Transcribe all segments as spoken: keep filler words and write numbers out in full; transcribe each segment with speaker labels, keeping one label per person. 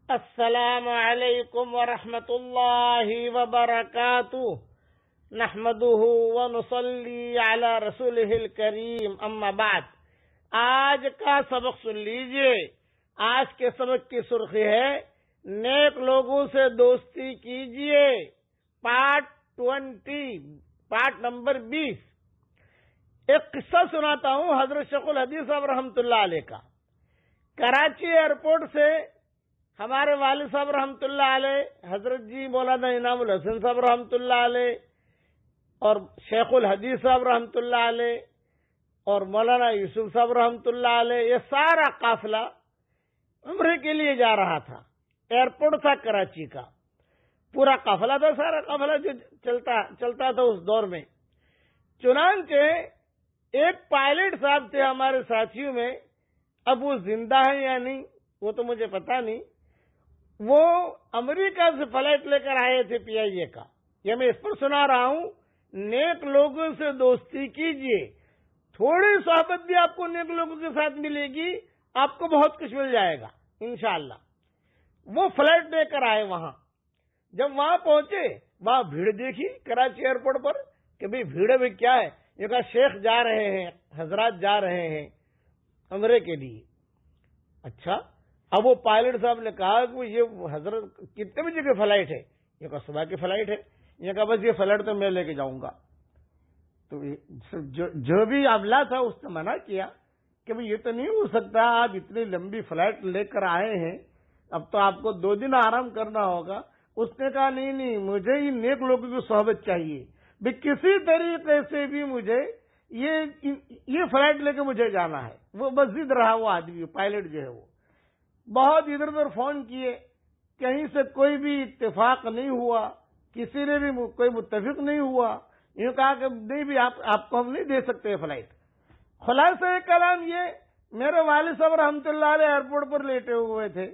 Speaker 1: السلام علیکم ورحمۃ اللہ وبرکاتہ نحمده ونصلی علی رسولہ الکریم اما بعد۔ آج کا سبق سن لیجئے۔ آج کے سبق کی سرخی ہے نیک لوگوں سے دوستی کیجئے، پارٹ ٹوینٹی، پارٹ نمبر بیس۔ ایک قصہ سناتا ہوں حضرت شیخ الحدیث صاحب رحمۃ اللہ علیہ کا۔ کراچی ایئرپورٹ سے ہمارے والد صاحب رحمۃ اللہ علیہ، حضرت جی مولانا انعام الحسن صاحب رحمۃ اللہ علیہ اور شیخ الحدیث صاحب رحمۃ اللہ علیہ اور مولانا یوسف صاحب رحمۃ اللہ علیہ، یہ سارا قافلہ عمرے کے لیے جا رہا تھا۔ ایئرپورٹ تھا کراچی کا، پورا قافلہ تھا، سارا قافلہ جو چلتا چلتا تھا اس دور میں۔ چنانچہ ایک پائلٹ صاحب تھے ہمارے ساتھیوں میں، اب وہ زندہ ہیں یا نہیں وہ تو مجھے پتا نہیں، وہ امریکہ سے فلائٹ لے کر آئے تھے پی آئی اے کا۔ یہ میں اس پر سنا رہا ہوں، نیک لوگوں سے دوستی کیجئے، تھوڑی صحبت بھی آپ کو نیک لوگوں کے ساتھ ملے گی، آپ کو بہت کچھ مل جائے گا انشاءاللہ۔ وہ فلائٹ لے کر آئے وہاں، جب وہاں پہنچے وہاں بھیڑ دیکھی کراچی ایئرپورٹ پر کہ بھئی بھیڑ میں کیا ہے، یہ کہا شیخ جا رہے ہیں، حضرات جا رہے ہیں عمرے کے لیے۔ اچھا، اب وہ پائلٹ صاحب نے کہا کہ یہ حضرت کتنے بجے کی فلائٹ ہے؟ یہ کہا صبح کی فلائٹ ہے۔ یہ کہا بس یہ فلائٹ تو میں لے کے جاؤں گا۔ تو جو بھی عملہ تھا اس نے منع کیا کہ بھئی یہ تو نہیں ہو سکتا، آپ اتنی لمبی فلائٹ لے کر آئے ہیں، اب تو آپ کو دو دن آرام کرنا ہوگا۔ اس نے کہا نہیں نہیں، مجھے ہی نیک لوگوں کی صحبت چاہیے، بھی کسی طریقے سے بھی مجھے یہ یہ فلائٹ لے کے مجھے جانا ہے۔ وہ بس ضد رہا، وہ آدمی پائلٹ جو ہے وہ بہت ادھر ادھر فون کیے، کہیں سے کوئی بھی اتفاق نہیں ہوا، کسی نے بھی کوئی متفق نہیں ہوا۔ یہ کہا کہ نہیں بھی آپ آپ کو ہم نہیں دے سکتے فلائٹ۔ خلاصہ کلام یہ، میرے والد صاحب رحمۃ اللہ علیہ ایئرپورٹ پر لیٹے ہوئے تھے،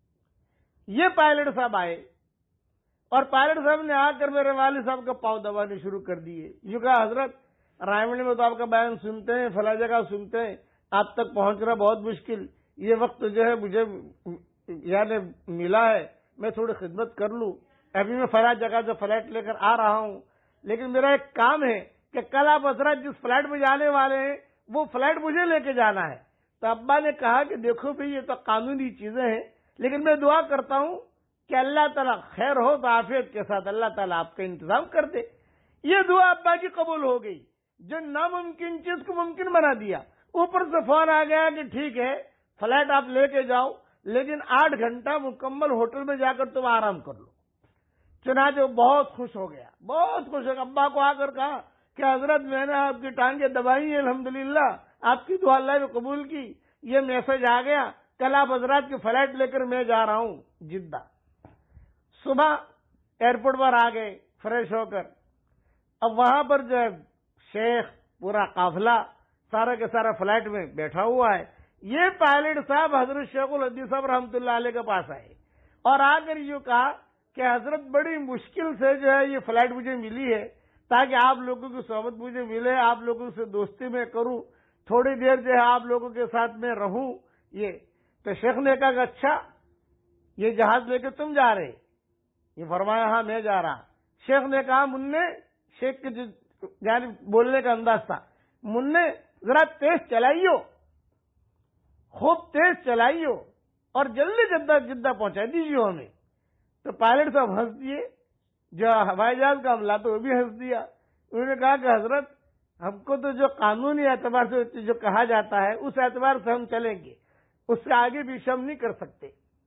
Speaker 1: یہ پائلٹ صاحب آئے اور پائلٹ صاحب نے آ کر میرے والد صاحب کا پاؤں دبانے شروع کر دیے۔ یہ کہا حضرت رائے میں تو آپ کا بیان سنتے ہیں، فلاں جگہ سنتے ہیں، آپ تک پہنچنا بہت مشکل، یہ وقت جو ہے مجھے یعنی ملا ہے، میں تھوڑی خدمت کر لوں، ابھی میں فلاں جگہ سے فلائٹ لے کر آ رہا ہوں، لیکن میرا ایک کام ہے کہ کل آپ حضرات جس فلائٹ میں جانے والے ہیں وہ فلائٹ مجھے لے کے جانا ہے۔ تو ابا نے کہا کہ دیکھو بھئی یہ تو قانونی چیزیں ہیں، لیکن میں دعا کرتا ہوں کہ اللہ تعالیٰ خیر ہو تو عافیت کے ساتھ اللہ تعالیٰ آپ کا انتظام کر دے۔ یہ دعا ابا کی قبول ہو گئی، جو ناممکن چیز کو ممکن بنا دیا۔ اوپر سے فون آ گیا کہ ٹھیک ہے فلائٹ آپ لے کے جاؤ، لیکن آٹھ گھنٹہ مکمل ہوٹل میں جا کر تم آرام کر لو۔ چنانچہ وہ بہت خوش ہو گیا، بہت خوش ہو گیا۔ ابا کو آ کر کہا کہ حضرت میں نے آپ کی ٹانگیں دبائی ہیں، الحمدللہ آپ کی دعا اللہ نے قبول کی، یہ میسج آ گیا، کل آپ حضرات کی فلائٹ لے کر میں جا رہا ہوں جدہ۔ صبح ایئرپورٹ پر آ گئے فریش ہو کر، اب وہاں پر جو ہے شیخ پورا قافلہ سارا کے سارا فلائٹ میں بیٹھا ہوا ہے۔ یہ پائلٹ صاحب حضرت شیخ الحدیث صاحب رحمۃ اللہ علیہ کے پاس آئے اور آ کر یوں کہا کہ حضرت بڑی مشکل سے جو ہے یہ فلائٹ مجھے ملی ہے تاکہ آپ لوگوں کی صحبت مجھے ملے، آپ لوگوں سے دوستی میں کروں، تھوڑی دیر جو ہے آپ لوگوں کے ساتھ میں رہوں۔ یہ تو شیخ نے کہا کہ اچھا یہ جہاز لے کے تم جا رہے؟ یہ فرمایا ہاں میں جا رہا۔ شیخ نے کہا مننے، شیخ کے یعنی بولنے کا انداز تھا، مننے ذرا تیز چلائیو، خوب تیز چلائیو اور جلدی جدہ جدہ پہنچا دیجیے ہمیں۔ تو پائلٹ صاحب ہنس دیے، جو ہوائی جہاز کا عملہ تو وہ بھی ہنس دیا۔ انہوں نے کہا کہ حضرت ہم کو تو جو قانونی اعتبار سے جو کہا جاتا ہے اس اعتبار سے ہم چلیں گے، اس سے آگے بھی ہم نہیں کر سکتے۔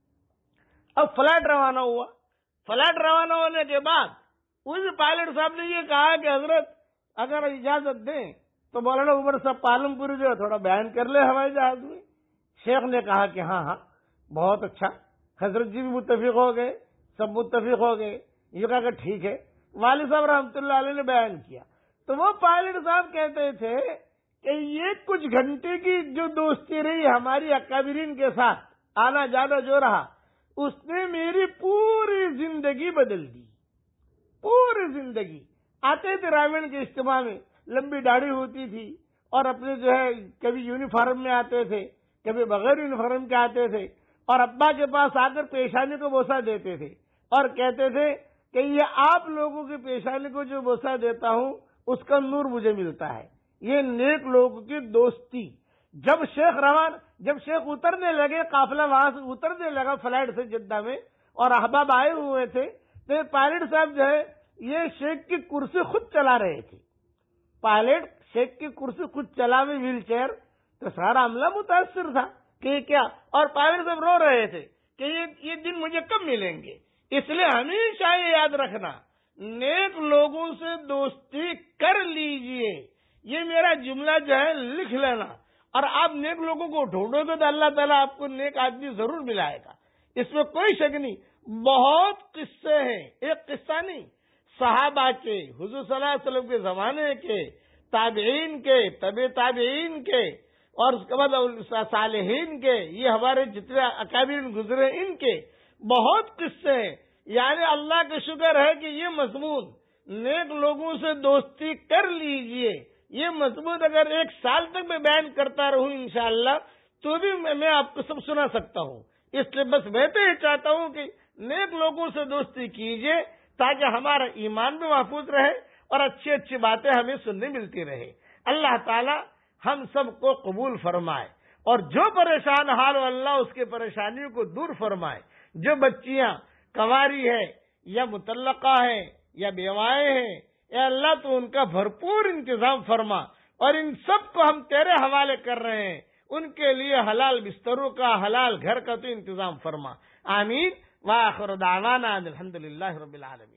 Speaker 1: اب فلائٹ روانہ ہوا۔ فلائٹ روانہ ہونے کے بعد اس پائلٹ صاحب نے یہ کہا کہ حضرت اگر اجازت دیں تو مولانا عمر صاحب پالم پوری جو ہے تھوڑا بیان کر لے ہوائی جہاز میں۔ شیخ نے کہا کہ ہاں ہاں بہت اچھا۔ حضرت جی بھی متفق ہو گئے، سب متفق ہو گئے، یہ کہا کہ ٹھیک ہے۔ والد صاحب رحمۃ اللہ علیہ نے بیان کیا تو وہ پائلٹ صاحب کہتے تھے کہ یہ کچھ گھنٹے کی جو دوستی رہی ہماری اکابرین کے ساتھ، آنا جانا جو رہا، اس نے میری پوری زندگی بدل دی، پوری زندگی۔ آتے تھے رائمنڈ کے اجتماع میں، لمبی داڑھی ہوتی تھی اور اپنے جو ہے کبھی یونیفارم میں آتے تھے، کبھی بغیر یونیفارم کے آتے تھے، اور ابا کے پاس آ کر پیشانی کو بوسہ دیتے تھے اور کہتے تھے کہ یہ آپ لوگوں کی پیشانی کو جو بوسہ دیتا ہوں اس کا نور مجھے ملتا ہے. یہ نیک لوگوں کی دوستی. جب شیخ روان جب شیخ اترنے لگے، قافلہ وہاں سے اترنے لگا فلائٹ سے جدہ میں، اور احباب آئے ہوئے تھے، تو پائلٹ صاحب جو ہے یہ شیخ کی کرسی خود چلا رہے تھے. پائلٹ شیخ کی کرسی خود چلا ہوئی ویل چیئر، تو سارا عملہ متاثر تھا کہ یہ کیا. اور پائلٹ صاحب رو رہے تھے کہ یہ یہ دن مجھے کب ملیں گے. اس لیے ہمیشہ یہ یاد رکھنا، نیک لوگوں سے دوستی کر لیجئے. یہ میرا جملہ جو ہے لکھ لینا، اور آپ نیک لوگوں کو ڈھونڈو گے تو اللہ تعالیٰ آپ کو نیک آدمی ضرور ملائے گا، اس میں کوئی شک نہیں. بہت قصے ہیں، ایک قصہ نہیں، صحابہ کے، حضور صلی اللہ علیہ وسلم کے زمانے کے، تابعین کے، طبع تابعین کے، اور اس کے بعد صالحین کے، یہ ہمارے جتنے اکابرین گزرے ان کے بہت قصے ہیں. یعنی اللہ کا شکر ہے کہ یہ مضمون، نیک لوگوں سے دوستی کر لیجئے، یہ مضمون اگر ایک سال تک میں بیان کرتا رہوں انشاءاللہ تو بھی میں آپ کو سب سنا سکتا ہوں. اس لیے بس میں تو یہ چاہتا ہوں کہ نیک لوگوں سے دوستی کیجئے تاکہ ہمارا ایمان بھی محفوظ رہے اور اچھی اچھی باتیں ہمیں سننے ملتی رہے. اللہ تعالی ہم سب کو قبول فرمائے، اور جو پریشان حال ہو اللہ اس کے پریشانیوں کو دور فرمائے. جو بچیاں کنواری ہے یا مطلقہ ہے یا بیوائیں ہیں، اے اللہ تو ان کا بھرپور انتظام فرما، اور ان سب کو ہم تیرے حوالے کر رہے ہیں، ان کے لیے حلال بستروں کا، حلال گھر کا تو انتظام فرما. آمین. وآخر دعوانا الحمدللہ رب العالمین.